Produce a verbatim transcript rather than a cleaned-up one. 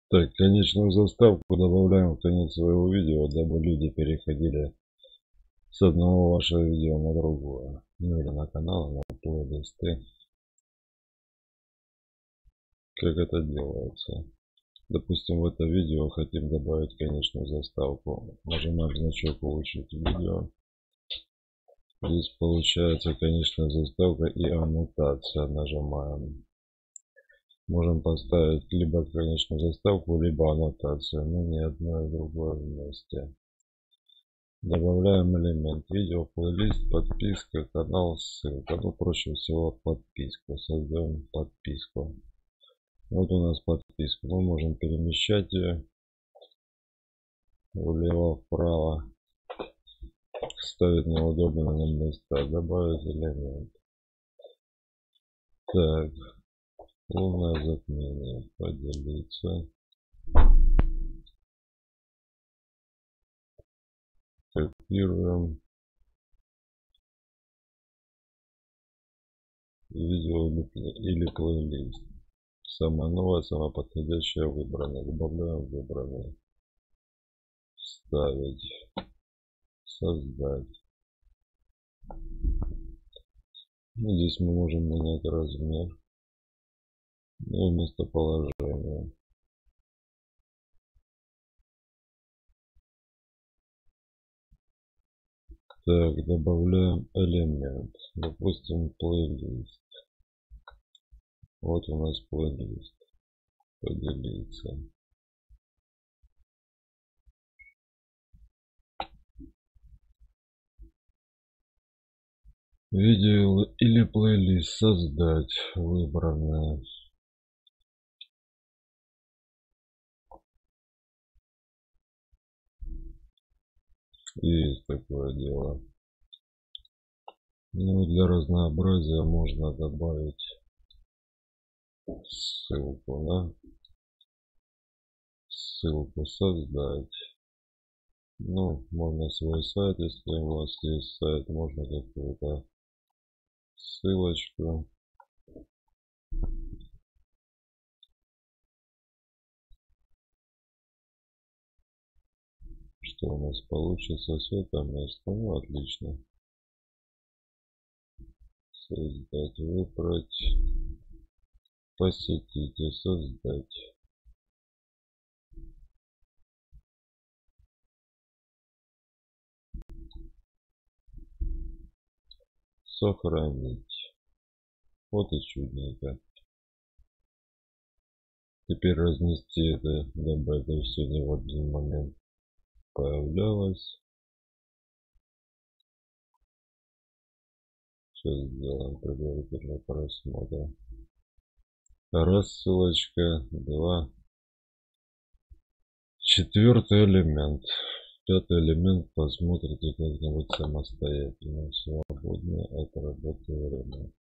Так, конечную заставку добавляем в конец своего видео, дабы люди переходили с одного вашего видео на другое. Ну или на канал, на плейлисты. Как это делается? Допустим, в это видео хотим добавить конечную заставку. Нажимаем значок «Улучшить видео». Здесь получается конечная заставка и аннотация. Нажимаем. Можем поставить либо конечную заставку, либо аннотацию, но не одно и другое вместе. Добавляем элемент видео, плейлист, подписка, канал, ссылка. Ну, проще всего подписку. Создаем подписку. Вот у нас подписка. Мы можем перемещать ее влево-вправо, ставить на удобные нам места, добавить элемент. Так, полное затмение, поделиться. Копируем. Видео или плейлист. Самое новое, самое подходящее выбранное. Добавляем выбранное. Вставить. Создать. Ну, здесь мы можем менять размер. Ну и местоположение. Так, добавляем элемент. Допустим, плейлист. Вот у нас плейлист. Поделиться. Видео или плейлист создать. Выбранное. Есть такое дело. Ну, для разнообразия можно добавить ссылку, да? Ссылку создать. Ну, можно свой сайт, если у вас есть сайт, можно какую-то ссылочку. Что у нас получится? Все там место. Ну, отлично. Создать, выбрать. Посетите, создать. Сохранить. Вот и чудненько. Теперь разнести это, дабы это все не в один момент появлялось. Сейчас сделаем предварительный просмотр. Раз ссылочка, два. Четвертый элемент. Пятый элемент посмотрите как-нибудь самостоятельно. Свободное от работы время.